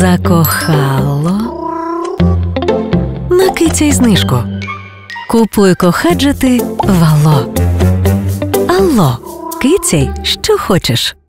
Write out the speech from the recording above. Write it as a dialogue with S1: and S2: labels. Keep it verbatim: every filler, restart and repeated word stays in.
S1: Закохало. Накицяй знижку. Купуй кохаджети в Алло. Алло. Кицяй, що хочеш.